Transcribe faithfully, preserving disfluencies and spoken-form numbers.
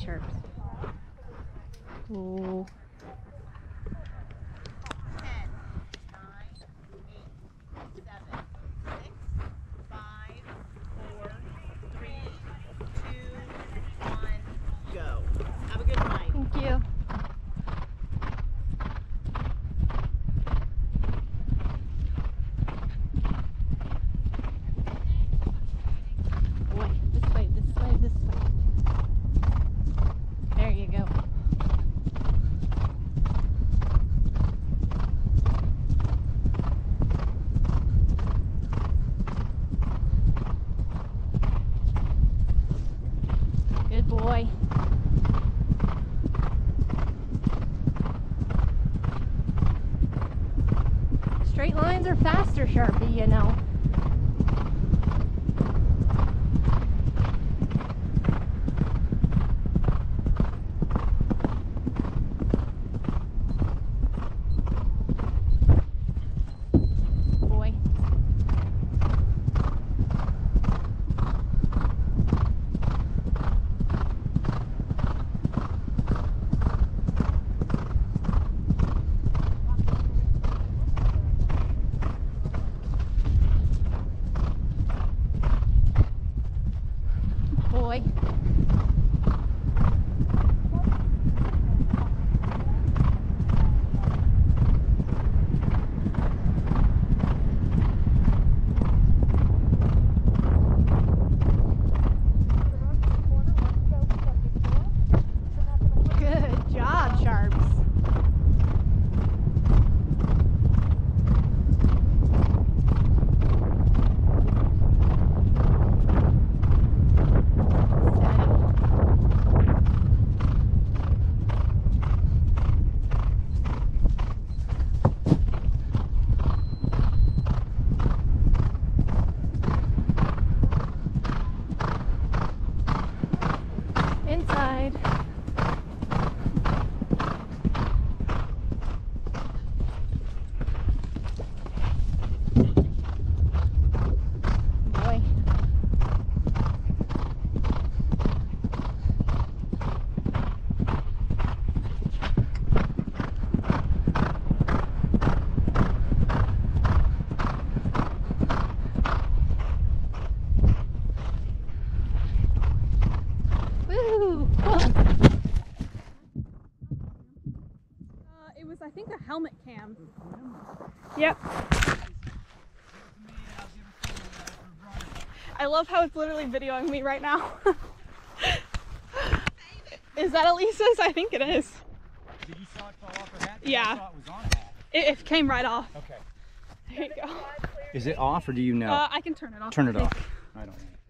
sharks. Oh. Thank you. Boy, this way, this way, this way. There you go. Good boy. Straight lines are faster, Sharpie, you know. Boy. Boy. Good job, Sharps. Inside. Boy. Woo! Cool. Uh, it was, I think, a helmet cam. Yep. I love how it's literally videoing me right now. Is that Elisa's? I think it is. Did you saw it fall off her hat? Yeah. I thought it was on hat. It, it came right off. Okay. There you go. Is it off or do you know? Uh, I can turn it off. Turn it I think. off. I don't know.